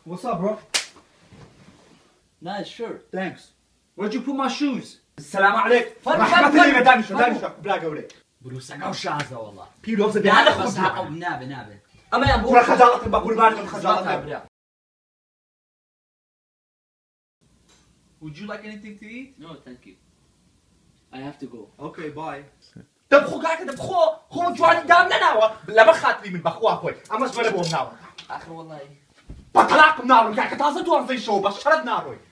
What's up, bro? Nice shirt. Thanks. Where'd you put my shoes? السلام عليك. فرق رحمة فرق الله دانش فرق. دانش بلا قولي. بروسك شازة والله. بيلو زبي نابه هذا بس خذ. او نابه. اما يا ورا خجالة بقول مالك من خجالة. برا. Would you like anything to eat? No, thank you. I have to go. Okay, bye. دبخو قاعد دبخو هو جواني دام لنا لا بخاطري من بخوا خوي اما زبله بو ناو اخر والله. بطلعكم نار قاعد تاسو تو في شو بشرت ناروي